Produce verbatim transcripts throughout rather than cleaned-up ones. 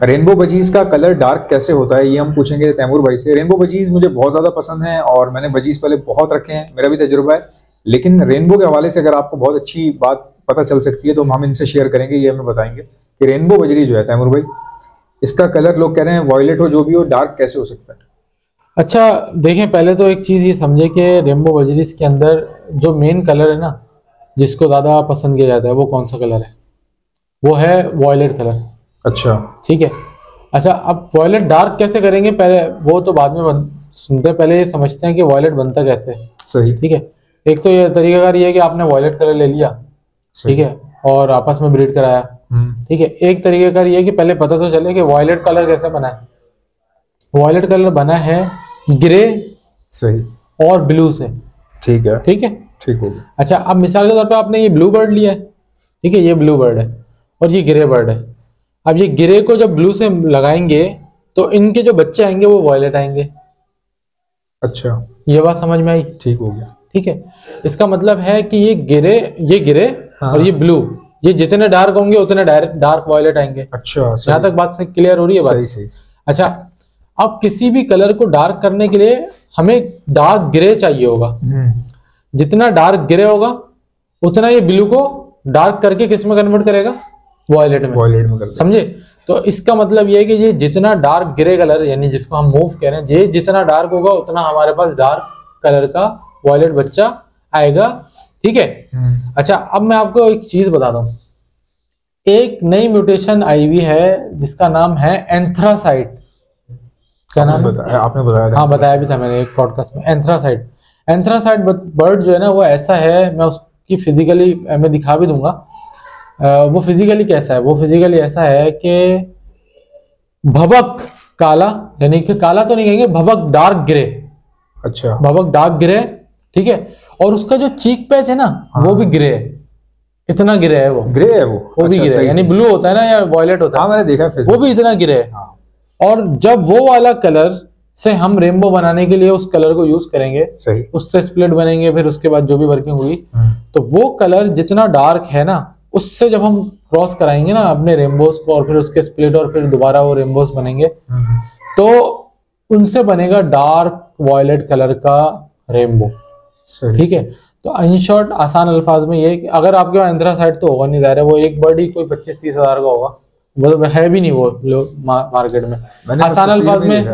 Rainbow budgies का colour dark कैसे होता है, ये हम पूछेंगे तैमूर भाई से। रेनबो बजीज मुझे बहुत ज्यादा पसंद है और मैंने बजीज पहले बहुत रखे हैं, मेरा भी तजुर्बा है। लेकिन रेनबो के हवाले से अगर आपको बहुत अच्छी बात पता चल सकती है तो हम इनसे शेयर करेंगे, ये हमें बताएंगे कि रेनबो बजरी जो है तैमूर भाई, इसका कलर लोग कह रहे हैं वॉयलेट हो जो भी हो, डार्क कैसे हो सकता है? अच्छा देखें, पहले तो एक चीज़ ये समझे कि रेनबो बजरीज के अंदर जो मेन कलर है ना, जिसको ज़्यादा पसंद किया जाता है, वो कौन सा कलर है? वो है वॉयलेट कलर। अच्छा ठीक है। अच्छा, अब वॉयलेट डार्क कैसे करेंगे, पहले वो तो बाद में बन, सुनते हैं, पहले ये समझते हैं कि वॉयलेट बनता कैसे है। सही। ठीक है। एक तो ये तरीकाकार ये है कि आपने वॉयलेट कलर ले लिया, ठीक है, और आपस में ब्रीड कराया। ठीक है। एक तरीकाकार ये है कि पहले पता तो चले कि वॉयलेट कलर कैसे बना है। वॉयलेट कलर बना है ग्रे सही और ब्लू से। ठीक है ठीक है, ठीक हो गया। अच्छा, अब मिसाल के तौर पे आपने ये ब्लू बर्ड लिया है, ठीक है, ये ब्लू बर्ड है और ये ग्रे बर्ड है। अब ये ग्रे को जब ब्लू से लगाएंगे तो इनके जो बच्चे आएंगे वो वॉयलेट आएंगे। अच्छा, ये बात समझ में आई? ठीक हो गया। ठीक है, इसका मतलब है कि ये ग्रे, ये ग्रे हाँ। और ये ब्लू, ये जितने डार्क होंगे उतने डायरेक्ट डार्क वॉयलेट आएंगे। अच्छा, यहाँ तक बात से क्लियर हो रही है बात? सही सही। अच्छा, अब किसी भी कलर को डार्क करने के लिए हमें डार्क ग्रे चाहिए होगा। जितना डार्क ग्रे होगा उतना ये ब्लू को डार्क करके किस में कन्वर्ट करेगा? वॉयलेट में। वॉयलेट में कर समझे? तो इसका मतलब ये है कि ये जितना डार्क ग्रे कलर, यानी जिसको हम मूव कह रहे हैं, ये जितना डार्क होगा उतना हमारे पास डार्क कलर का वॉयलेट बच्चा आएगा। ठीक है। अच्छा, अब मैं आपको एक चीज बताता हूँ। एक नई म्यूटेशन आई हुई है जिसका नाम है एंथ्रासाइट। क्या नाम है? आपने बताया था। हाँ, बताया भी था मैंने एक पॉडकास्ट में। एंथ्रासाइट। एंथ्रासाइट बर्ड जो है ना, वो ऐसा है, मैं उसकी फिजिकली मैं दिखा भी दूंगा। वो फिजिकली कैसा है? वो फिजिकली ऐसा है कि भबक काला, यानी कि काला तो नहीं कहेंगे, भबक डार्क ग्रे। अच्छा, भबक डार्क ग्रे। ठीक है। और उसका जो चीक पैच है ना, हाँ। वो भी ग्रे है। इतना ग्रे है वो। ग्रे है वो? वो भी ग्रे है, यानी ब्लू होता है ना या वॉयलेट होता है। हाँ, मैंने देखा है, वो भी इतना ग्रे है। हाँ। और जब वो वाला कलर से हम रेनबो बनाने के लिए उस कलर को यूज करेंगे, सही, उससे स्प्लिट बनेंगे, फिर उसके बाद जो भी वर्किंग हुई, तो वो कलर जितना डार्क है ना, उससे जब हम क्रॉस कराएंगे ना अपने रेनबोस को, और फिर उसके स्प्लिट और फिर दोबारा वो रेनबोस बनेंगे, तो उनसे बनेगा डार्क वॉयलेट कलर का रेनबो। ठीक है। तो इन शॉर्ट, आसान अल्फाज में ये, अगर आपके पास एंथ्रासाइट तो होगा नहीं, ज़ाहिर है वो एक बर्ड ही कोई पच्चीस तीस हजार का होगा, वो है भी नहीं वो लोग मार्केट में। आसान अल्फाज में,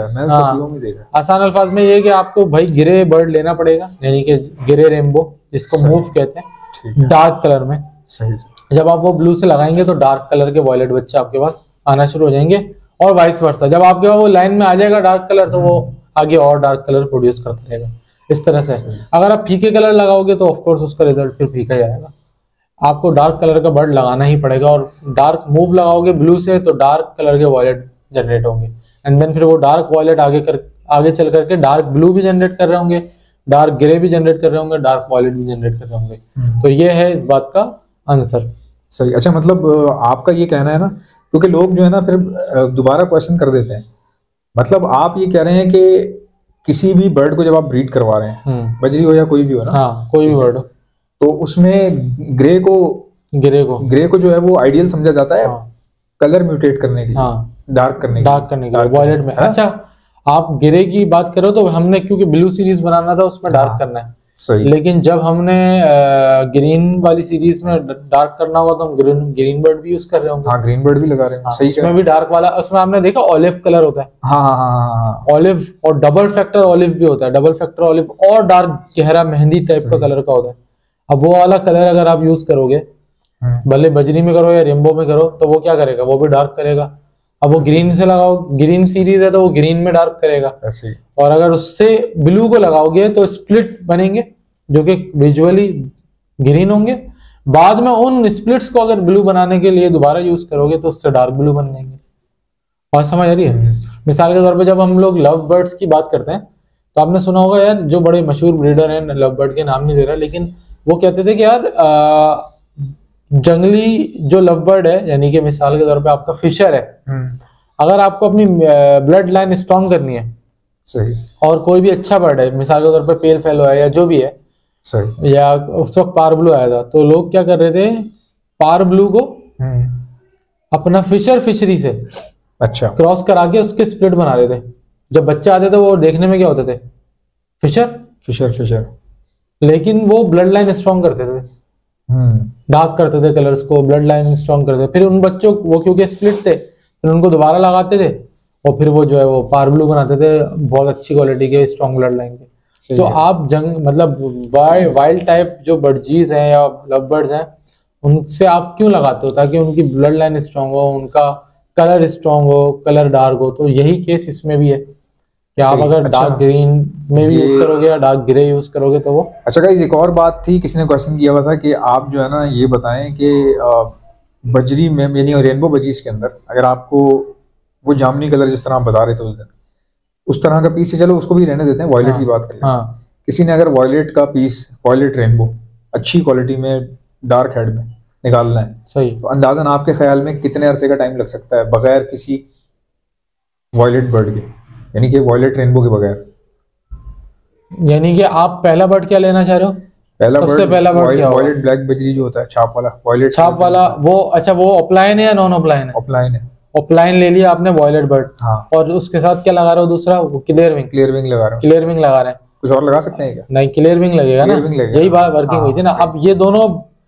हाँ, आसान अल्फाज में ये कि आपको भाई ग्रे बर्ड लेना पड़ेगा, यानी कि ग्रे रेनबो जिसको मूव कहते हैं, डार्क कलर में। सही। जब आप वो ब्लू से लगाएंगे तो डार्क कलर के वॉयलेट बच्चे आपके पास आना शुरू हो जाएंगे, और वाइस वर्सा। जब आपके पास वो लाइन में आ जाएगा डार्क कलर, तो वो आगे और डार्क कलर प्रोड्यूस करता रहेगा। इस तरह से अगर आप फीके कलर लगाओगे तो ऑफकोर्स उसका रिजल्ट फिर फीका ही आएगा। आपको डार्क कलर का बर्ड लगाना ही पड़ेगा, और डार्क मूव लगाओगे ब्लू से तो डार्क कलर के वॉयलेट जनरेट होंगे, एंड देन फिर वो डार्क वॉयलेट आगे कर आगे चल करके डार्क ब्लू भी जनरेट कर रहे होंगे, डार्क ग्रे भी जनरेट कर रहे होंगे, डार्क वॉयलेट भी जनरेट कर रहे होंगे। तो ये है इस बात का आंसर। सही। अच्छा, मतलब आपका ये कहना है ना, क्योंकि लोग जो है ना फिर दोबारा क्वेश्चन कर देते हैं, मतलब आप ये कह रहे हैं कि किसी भी बर्ड को जब आप ब्रीड करवा रहे हैं, बजरी हो या कोई भी हो ना, हाँ, कोई भी बर्ड हो, तो उसमें ग्रे को ग्रे को ग्रे को जो है वो आइडियल समझा जाता है, हाँ, कलर म्यूटेट करने के लिए, हाँ, डार्क करने डार्क करने के लिए वॉयलेट में। अच्छा, आप ग्रे की बात करो तो हमने क्योंकि ब्लू सीरीज बनाना था, उसमें डार्क करना है। सही। लेकिन जब हमने ग्रीन वाली सीरीज में डार्क करना होगा तो हम ग्रीन ग्रीन बर्ड भी यूज कर रहे होंगे। हाँ, ग्रीन बर्ड भी लगा रहे हैं। हाँ, सही। उसमें भी डार्क वाला, उसमें आपने देखा ऑलिव कलर होता है। हाँ हाँ हाँ हाँ, ऑलिव, और डबल फैक्टर ऑलिव भी होता है। डबल फैक्टर ऑलिव और डार्क गहरा मेहंदी टाइप का कलर का होता है। अब वो वाला कलर अगर आप यूज करोगे, भले बजरी में करो या रेनबो में करो, तो वो क्या करेगा? वो भी डार्क करेगा। अब वो ग्रीन से लगाओ, ग्रीन सीरीज है तो वो ग्रीन में डार्क करेगा, ऐसे। और अगर उससे ब्लू को लगाओगे तो स्प्लिट बनेंगे जो कि विजुअली ग्रीन होंगे। बाद में उन स्प्लिट्स को अगर ब्लू बनाने के लिए दोबारा यूज करोगे तो उससे डार्क ब्लू बन जाएंगे। और समझ आ रही है? मिसाल के तौर पे जब हम लोग लव बर्ड्स की बात करते हैं तो आपने सुना होगा यार, जो बड़े मशहूर ब्रीडर हैं, लव बर्ड के नाम नहीं ले रहा, लेकिन वो कहते थे कि यार आ, जंगली जो लव बर्ड है, यानी कि मिसाल के तौर पे आपका फिशर है, अगर आपको अपनी ब्लड लाइन स्ट्रॉन्ग करनी है, सही, और कोई भी अच्छा बर्ड है, मिसाल के तौर पे पेल फेलो है या जो भी है, सही, या उस वक्त पार ब्लू आया था, तो लोग क्या कर रहे थे, पार ब्लू को अपना फिशर फिशरी से अच्छा, क्रॉस करा के उसके स्प्लिट बना रहे थे। जब बच्चे आते थे वो देखने में क्या होते थे, फिशर फिशर फिशर लेकिन वो ब्लड लाइन स्ट्रॉन्ग करते थे, हम्म डार्क करते थे कलर्स को, ब्लड लाइन स्ट्रॉन्ग करते थे। फिर उन बच्चों वो क्योंकि स्प्लिट थे, फिर उनको दोबारा लगाते थे और फिर वो जो है वो पार ब्लू बनाते थे, बहुत अच्छी क्वालिटी के स्ट्रॉन्ग ब्लड लाइन के। तो है। आप जंग मतलब वाइल्ड टाइप जो बर्डजीज हैं या लव बर्ड्स हैं, उनसे आप क्यों लगाते हो? ताकि उनकी ब्लड लाइन स्ट्रांग हो, उनका कलर स्ट्रांग हो, कलर डार्क हो। तो यही केस इसमें भी है कि आप अगर अच्छा, डार्क ग्रीन में भी यूज ये करोगे या डार्क ग्रे यूज करोगे तो वो अच्छा गाइस, एक और बात थी, किसी ने क्वेश्चन किया हुआ था कि आप जो है ना ये बताएं कि अ, बजरी में यानी रेनबो बजीज के अंदर अगर आपको वो जामुनी कलर जिस तरह आप बता रहे थे उस दिन, उस तरह का पीस, चलो उसको भी रहने देते हैं, वॉयलेट की बात कर लेते हैं। हाँ किसी ने अगर वॉयलेट का पीस, वॉयलेट रेनबो अच्छी क्वालिटी में डार्क हेड में निकालना है, सही। तो अंदाजन आपके ख्याल में कितने अरसे का टाइम लग सकता है बगैर किसी वॉयलेट बर्ड के, यानी कि वॉयलेट रेनबो के बगैर? यानी कि आप पहला बर्ड क्या लेना चाह रहे हो? पहला सबसे बर्ड पहला बर्ड क्या होगा? वॉयलेट ब्लैक बजरी जो होता है, छाप वाला, वॉयलेट छाप वाला वो, अच्छा वो ऑफलाइन है या नॉन ऑफलाइन है? ऑफलाइन है। ऑफलाइन ले लिया आपने वॉयलेट बर्ड, हाँ, और उसके साथ क्या लगा रहे हो दूसरा? वो क्लियर विंग। क्लियर विंग लगा रहा हूँ। क्लियर विंग लगा रहे हैं, कुछ और लगा सकते हैं क्या? नहीं क्लियर विंग लगेगा ना, Clear wing लगेगा। यही बात वर्किंग हाँ, हुई थी ना। सही, अब ये दोनों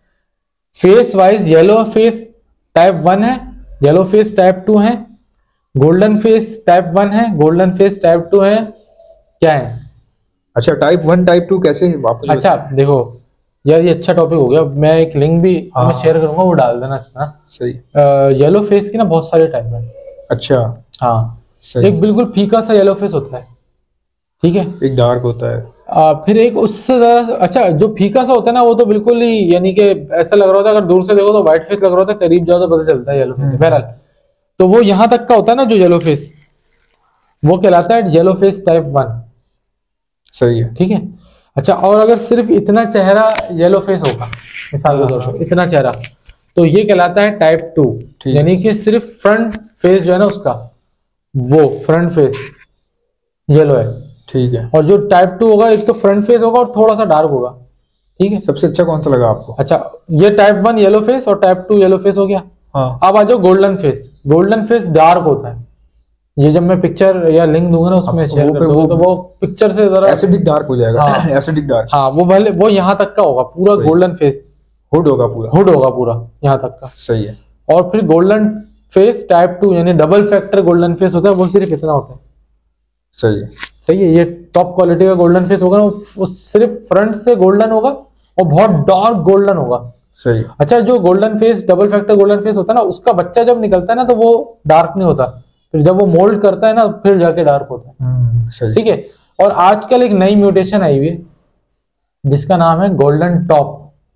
face wise yellow face type one है, येलो फेस टाइप टू है, गोल्डन फेस टाइप वन है, गोल्डन फेस टाइप टू है, क्या है? अच्छा, टाइप वन टाइप टू कैसे आप मुझे अच्छा बताएं। देखो यार, ये अच्छा टॉपिक हो गया। मैं एक लिंक भी हाँ, मैं शेयर करूंगा, वो डाल देना इसमें ना। सही। येलो फेस की ना बहुत सारे टाइप है। अच्छा, हाँ, सही। एक बिल्कुल फीका सा येलो फेस होता है, ठीक है। एक डार्क होता है। आ, फिर एक उससे ज्यादा अच्छा जो फीका सा होता है ना, वो तो बिल्कुल ही यानी कि ऐसा लग रहा होता है, अगर दूर से देखो तो व्हाइट फेस लग रहा होता है, करीब जाओ तो पता चलता है येलो फेस है। बहरहाल, तो वो यहाँ तक का होता है ना जो येलो फेस, वो कहलाता है येलो फेस टाइप वन, सही है। ठीक है। अच्छा, और अगर सिर्फ इतना चेहरा येलो फेस होगा, मिसाल के तौर पर इतना चेहरा, तो ये कहलाता है टाइप टू, ठीक। यानी कि सिर्फ फ्रंट फेस जो है ना उसका, वो फ्रंट फेस येलो है, ठीक है। और जो टाइप टू होगा एक तो फ्रंट फेस होगा और थोड़ा सा डार्क होगा, ठीक है। सबसे अच्छा कौन सा लगा आपको? अच्छा, ये टाइप वन येलो फेस और टाइप टू येलो फेस हो गया। हाँ, अब आ जाओ golden face. Golden face dark होता है, ये जब मैं पिक्चर या लिंक दूंगा ना उसमें अब शेयर वो कर पे दूंगा, वो- तो वो पिक्चर से जरा एसिडिक डार्क हो जाएगा। हाँ। Acidic dark. हाँ, वो भले वो यहाँ तक का होगा पूरा सही। गोल्डन फेस, हुड होगा पूरा। हुड होगा पूरा यहाँ तक का। सही है। और फिर गोल्डन फेस टाइप टू यानी डबल फैक्टर गोल्डन फेस होता है, वो सिर्फ इतना होता है। सही है। सही है, ये टॉप क्वालिटी का गोल्डन फेस होगा ना, वो सिर्फ फ्रंट से गोल्डन होगा और बहुत डार्क गोल्डन होगा। सही है। अच्छा, जो golden face double factor golden face होता है ना, उसका बच्चा जब निकलता है ना तो वो डार्क नहीं होता, फिर जब वो मोल्ड करता है ना फिर जाके डार्क होता है, हम्म, सही। ठीक है। और आजकल एक नई म्यूटेशन आई हुई है जिसका नाम है गोल्डन टॉप।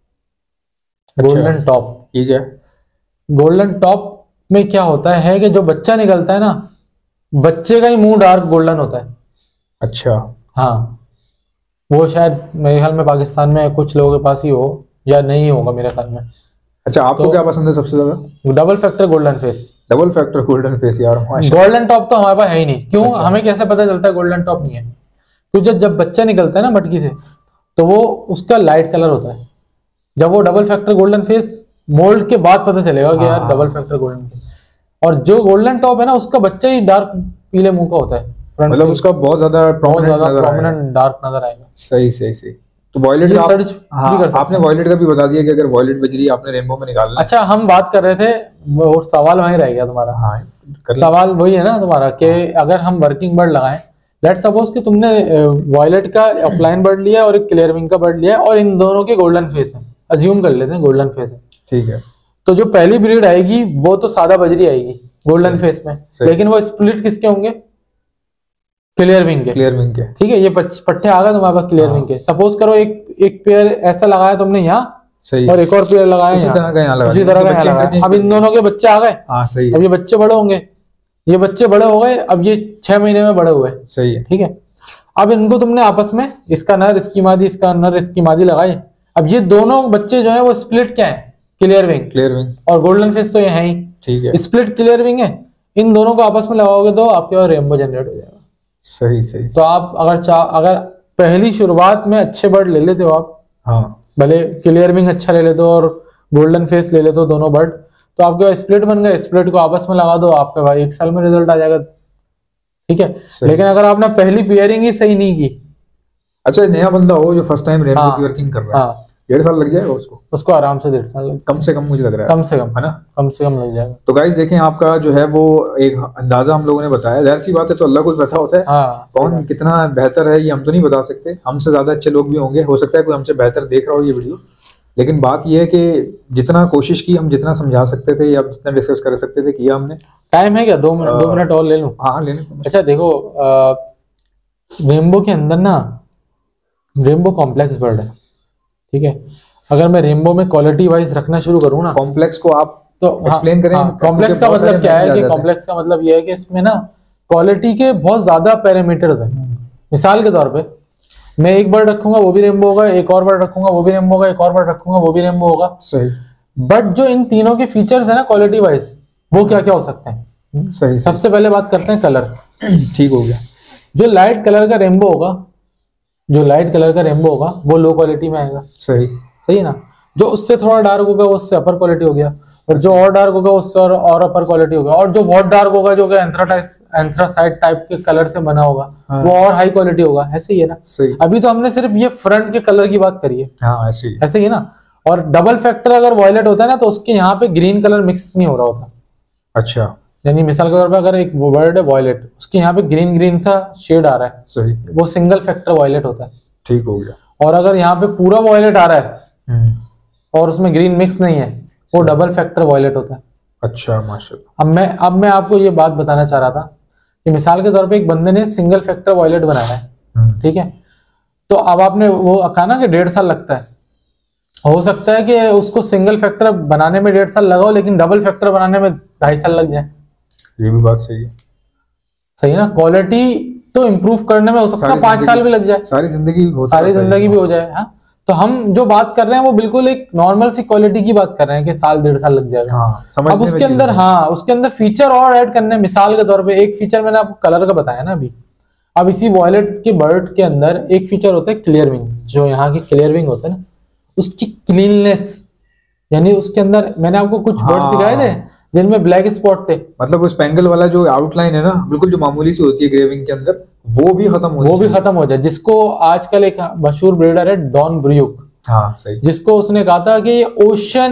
गोल्डन टॉप, ठीक है। गोल्डन टॉप में क्या होता है कि जो बच्चा निकलता है ना, बच्चे का ही मुंह डार्क गोल्डन होता है। अच्छा, हाँ, वो शायद मेरे ख्याल में पाकिस्तान में कुछ लोगों के पास ही हो या नहीं होगा मेरे ख्याल में। अच्छा, आपको तो- क्या पसंद है सबसे ज्यादा? Double factor golden face. Double factor golden face यार, माशाल्लाह। गोल्डन टॉप तो हमारे पास है ही नहीं। क्यों? अच्छा। हमें कैसे पता चलता है गोल्डन टॉप नहीं है? क्योंकि जब जब बच्चा निकलता है ना मटकी से, तो वो उसका लाइट कलर होता है। जब वो double factor golden face mould के बाद पता चलेगा कि यार हाँ। Double factor golden face. और जो गोल्डन टॉप है ना, उसका बच्चा ही डार्क पीले मुंह का होता है, फ्रंट मतलब से उसका बहुत ज्यादा बहुत prominent ज्यादा नजर आएगा। प्रोमिनेंट डार्क नजर आएगा। सही सही सही। तो वॉयलेट ये का आप- सर्च हाँ, भी कर सकते आपने हैं। वॉयलेट का भी बता दिया कि अगर वॉयलेट बजरी आपने रेनबो में निकालना है। अच्छा, हम बात कर रहे थे, वो सवाल वहीं रह गया तुम्हारा। हाँ, कर ले। सवाल वही है ना तुम्हारा कि अगर हम वर्किंग बर्ड लगाएं, लेट्स सपोज कि तुमने वॉयलेट का ऑफलाइन बर्ड लिया और एक क्लियर विंग का बर्ड लिया और इन दोनों के गोल्डन फेस है, अज्यूम कर लेते हैं गोल्डन फेस है। ठीक है। तो जो पहली ब्रीड आएगी वो तो सादा बजरी आएगी गोल्डन फेस में, सही। लेकिन वो स्प्लिट किसके होंगे? क्लियर विंग के। क्लियर विंग के। ठीक है, ये पच- पट्टे आ गए तुम्हारे पास क्लियर हाँ। विंग के। सपोज करो एक एक पेयर ऐसा लगाया तुमने यहाँ सही। और एक और पेयर लगाया उसी यहाँ, तरह का यहाँ लगा उसी दिया। तरह का बच्चे यहाँ लगाया। interchange अब इन कर दोनों के बच्चे आ गए, हाँ, सही अब है। ये बच्चे बड़े होंगे, ये बच्चे बड़े हो गए, अब ये छह महीने में बड़े हुए, सही है। ठीक है। अब इनको तुमने आपस में, इसका नर इसकी मादी, इसका नर इसकी मादी लगाई। अब ये दोनों बच्चे जो है वो स्प्लिट क्या है? Clear wing. Clear wing. और गोल्डन फेस तो ये है ही, ठीक है। स्प्लिट क्लियर विंग है। इन दोनों को आपस में लगाओगे तो आपके पास रेनबो जनरेट हो जाएगा। सही सही। तो आप अगर चाह अगर पहली शुरुआत में अच्छे बर्ड ले लेते हो आप, हाँ, भले क्लियर विंग अच्छा ले लेते हो और गोल्डन फेस ले लेते हो दोनों बर्ड, तो आपके पास स्प्लिट बन गए, स्प्लिट को आपस में लगा दो, आपके भाई एक साल में रिजल्ट आ जाएगा, ठीक है। लेकिन अगर आपने पहली पेयरिंग ही सही नहीं की, अच्छा नया बंदा हो जो फर्स्ट टाइम रेनबो की वर्किंग कर रहा है, हाँ, डेढ़ साल लग जाएगा उसको उसको आराम से डेढ़ साल लग, कम से कम मुझे लग रहा है, कम से कम, है ना, कम से कम लग जाएगा। तो गाइस देखें, आपका जो है वो एक अंदाजा हम लोगों ने बताया, जाहिर सी बात है तो अल्लाह को पता होता है हाँ, कौन कितना बेहतर है, ये हम तो नहीं बता सकते, हमसे ज्यादा अच्छे लोग भी होंगे, हो सकता है कोई हमसे बेहतर देख रहा हो ये वीडियो, लेकिन बात यह है कि जितना कोशिश की, हम जितना समझा सकते थे या जितना डिस्कस कर सकते थे किया हमने। टाइम है क्या? दो मिनट दो मिनट और ले लूं? हाँ ले लें। अच्छा देखो, रेनबो के अंदर ना, रेनबो कॉम्प्लेक्स बर्ड है, ठीक है। अगर मैं रेनबो में क्वालिटी वाइज रखना शुरू करूँ ना, कॉम्प्लेक्स को आप तो एक्सप्लेन करें। कॉम्प्लेक्स का मतलब क्या है कि कॉम्प्लेक्स का मतलब ये है कि इसमें ना क्वालिटी के बहुत ज्यादा पैरामीटर्स हैं। मिसाल के तौर पे मैं एक बर्ड रखूंगा वो भी रेनबो होगा, एक और बर्ड रखूंगा वो भी रेनबो होगा, एक और बर्ड रखूंगा वो भी रेनबो होगा, सही। बट जो इन तीनों के फीचर्स है ना क्वालिटी वाइज, वो क्या क्या हो सकते हैं? सही। सबसे पहले बात करते हैं कलर। ठीक हो गया। जो लाइट कलर का रेनबो होगा, जो लाइट कलर का रेनबो होगा वो लो क्वालिटी में आएगा, सही सही है ना। जो उससे थोड़ा डार्क होगा उससे अपर क्वालिटी हो गया, और जो और डार्क होगा उससे और, और अपर क्वालिटी होगा, और जो बहुत डार्क होगा जो कि एंथ्राटाइस एंथ्रासाइट टाइप के कलर से बना होगा, हाँ, वो और हाई क्वालिटी होगा, ऐसे ही है ना। सही। अभी तो हमने सिर्फ ये फ्रंट के कलर की बात करी है, हाँ ऐसे ही ऐसे ही है ना। और डबल फैक्टर अगर वॉयलेट होता है ना तो उसके यहाँ पे ग्रीन कलर मिक्स नहीं हो रहा होता। अच्छा, यानी मिसाल के तौर पर अगर एक वर्ड है वॉयलेट, उसके यहाँ पे ग्रीन ग्रीन सा शेड आ रहा है, सही, वो सिंगल फैक्टर वॉयलेट होता है। ठीक हो गया। और अगर यहाँ पे पूरा वॉयलेट आ रहा है और उसमें ग्रीन मिक्स नहीं है, वो डबल फैक्टर वॉयलेट होता है। अच्छा माशाल्लाह। अब मैं अब मैं आपको ये बात बताना चाह रहा था कि मिसाल के तौर पे एक बंदे ने सिंगल फैक्टर वॉयलेट बनाया है, ठीक है। तो अब आपने वो कहा ना कि डेढ़ साल लगता है, हो सकता है कि उसको सिंगल फैक्टर बनाने में डेढ़ साल लगाओ लेकिन डबल फैक्टर बनाने में ढाई साल लग जाए। ये भी बात सही है। सही है ना। क्वालिटी तो इम्प्रूव करने में हो सकता है पांच साल भी लग जाए, सारी जिंदगी हो सारी जिंदगी भी हो जाए। हाँ, तो हम जो बात कर रहे हैं वो बिल्कुल एक नॉर्मल सी क्वालिटी की बात कर रहे हैं कि साल डेढ़ साल लग जाएगा। हाँ, अब उसके अंदर हाँ उसके अंदर फीचर और ऐड करने, मिसाल के तौर पे एक फीचर मैंने आपको कलर का बताया ना अभी। अब इसी वॉयलेट के बर्ड के अंदर एक फीचर होता है क्लियर विंग, जो यहाँ की क्लियर विंग होता है ना, उसकी क्लीननेस, यानी उसके अंदर मैंने आपको कुछ हाँ, बर्ड दिखाए थे जिनमें ब्लैक स्पॉट थे, मतलब वो स्पेंगल वाला जो आउटलाइन है ना बिल्कुल जो मामूली सी होती है ग्रेविंग के अंदर, वो भी खत्म हो वो भी खत्म हो जाए। जिसको आजकल एक मशहूर ब्रीडर है डॉन ब्रूक, हाँ सही, जिसको उसने कहा था कि ये ओशन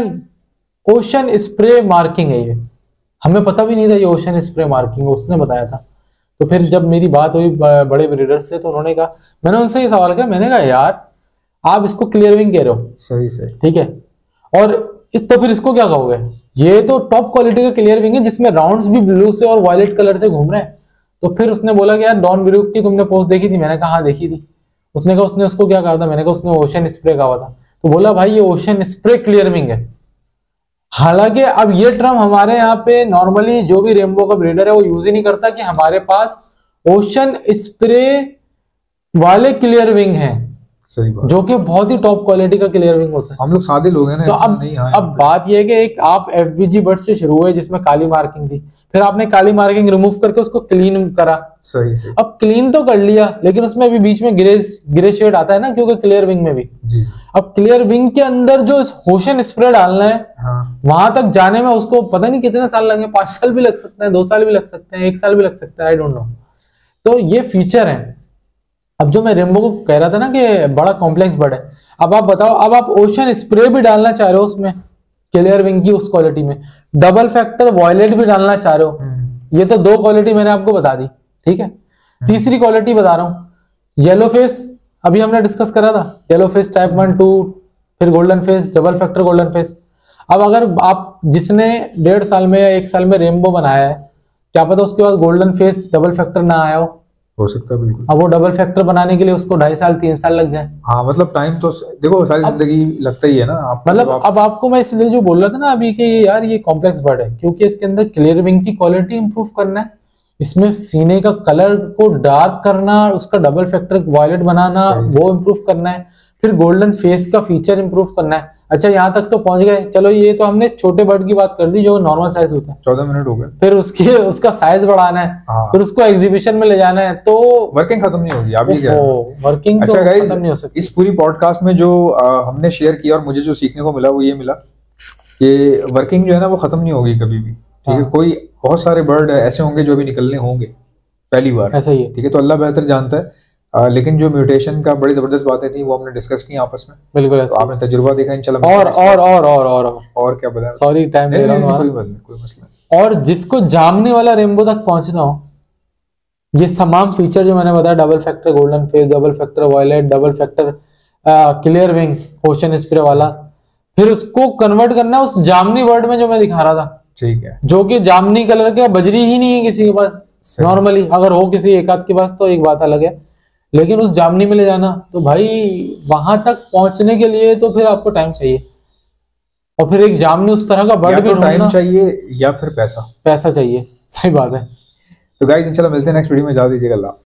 ओशन स्प्रे मार्किंग है। ये हमें पता भी नहीं था ये ओशन स्प्रे मार्किंग, उसने बताया था। तो फिर जब मेरी बात हुई बड़े ब्रीडर से तो उन्होंने कहा, मैंने उनसे ये सवाल किया, मैंने कहा यार आप इसको क्लियर विंग कह रहे हो, सही सही, ठीक है, और इस तो फिर इसको क्या कहोगे? ये तो टॉप क्वालिटी का क्लियर विंग है जिसमें राउंड्स भी ब्लू से और वायलेट कलर से घूम रहे हैं। तो फिर उसने बोला कि यार डॉन ब्रूक की तुमने पोस्ट देखी थी? मैंने कहा हाँ देखी थी। उसने कहा उसने उसको क्या कहा था? मैंने कहा उसने ओशन स्प्रे कहा था। तो बोला भाई ये ओशन स्प्रे क्लियर विंग है। हालांकि अब ये टर्म हमारे यहाँ पे नॉर्मली जो भी रेनबो का ब्रीडर है वो यूज ही नहीं करता कि हमारे पास ओशन स्प्रे वाले क्लियर विंग हैं, सही बात, जो कि बहुत ही टॉप क्वालिटी का क्लियर विंग होता है। हम लोग सादे लोग हैं ना, तो अब नहीं अब बात यह है कि एक आप एफबीजी बर्ड से शुरू हुए जिसमें काली मार्किंग थी, फिर आपने काली मार्किंग रिमूव करके उसको क्लीन करा, सही सही, अब क्लीन तो कर लिया लेकिन उसमें भी बीच में ग्रे ग्रे शेड आता है ना, क्योंकि क्लियर विंग में भी जी जी। अब क्लियर विंग के अंदर जो ओशन स्प्रे डालना है, हाँ, वहां तक जाने में उसको पता नहीं कितने साल लगेंगे, पांच साल भी लग सकते हैं, दो साल भी लग सकते हैं, एक साल भी लग सकता है, आई डोंट नो। तो ये फीचर है। अब जो मैं रेनबो को कह रहा था ना कि बड़ा कॉम्प्लेक्स बर्ड है, अब आप बताओ, अब आप ओशन स्प्रे भी डालना चाह रहे हो उसमें क्लियर विंग की उस क्वालिटी में, डबल फैक्टर वॉयलेट भी डालना चाह रहे हो, ये तो दो क्वालिटी मैंने आपको बता दी, ठीक है। तीसरी क्वालिटी बता रहा हूं, येलो फेस, अभी हमने डिस्कस करा था yellow face type one two, फिर golden face, double factor golden face. अब अगर आप जिसने डेढ़ साल में या एक साल में रेनबो बनाया है, क्या पता उसके बाद गोल्डन फेस डबल फैक्टर ना आया हो, हो सकता है बिल्कुल। अब वो डबल फैक्टर बनाने के लिए उसको ढाई साल तीन साल लग जाए। हाँ मतलब टाइम तो देखो सारी जिंदगी लगता ही है ना आप, मतलब आप... अब आपको मैं इसलिए जो बोल रहा था ना अभी कि यार ये कॉम्प्लेक्स बर्ड है क्योंकि इसके अंदर क्लियर विंग की क्वालिटी इंप्रूव करना है, इसमें सीने का कलर को डार्क करना, उसका डबल फैक्टर वायलेट बनाना, वो इंप्रूव करना है, फिर गोल्डन फेस का फीचर इंप्रूव करना है। अच्छा यहाँ तक तो पहुंच गए, चलो ये तो हमने छोटे बर्ड की बात कर दी जो नॉर्मल साइज होता है, चौदह मिनट हो गए, फिर उसके उसका साइज बढ़ाना है, हाँ, फिर उसको एग्जीबिशन में ले जाना है, तो वर्किंग खत्म नहीं होगी। आप ये कह रहे हैं वर्किंग अच्छा तो खत्म नहीं हो सकती। इस पूरी पॉडकास्ट में जो आ, हमने शेयर किया और मुझे जो सीखने को मिला वो ये मिला कि वर्किंग जो है ना वो खत्म नहीं होगी कभी भी, ठीक है। हाँ। कोई बहुत सारे बर्ड ऐसे होंगे जो अभी निकलने होंगे पहली बार, ऐसा ही है। ठीक है, तो अल्लाह बेहतर जानता है। आ, लेकिन जो म्यूटेशन का बड़ी जबरदस्त बातें थी वो हमने डिस्कस की आपस में, बिल्कुल तो ऐसा ही आपने तजुर्बा देखा इंशाल्लाह। है। और और और और और और और क्या बताया? सॉरी टाइम नहीं ले रहा नहीं हूँ नहीं, कोई तुम्हारा। बात नहीं, कोई मसला नहीं। और जिसको जामने वाला रेनबो तक पहुंचना हो, ये तमाम फीचर जो मैंने बताया, double factor golden face, double factor violet, double factor clear wing, ocean spray वाला, फिर उसको कन्वर्ट करना है उस जामनी वर्ड में जो मैं दिखा रहा था, ठीक है, जो कि जामनी कलर का बजरी ही नहीं है किसी के पास। सही। नॉर्मली अगर हो किसी एक आध के पास तो एक बात अलग है, लेकिन उस जामनी में ले जाना तो भाई वहां तक पहुंचने के लिए तो फिर आपको टाइम चाहिए, और फिर एक जामनी उस तरह का या बर्ड भी तो टाइम ढूंढना, चाहिए या फिर पैसा। पैसा चाहिए। सही बात है। तो गाइस इंशाल्लाह मिलते हैं नेक्स्ट वीडियो में, जा दीजिएगा अल्लाह।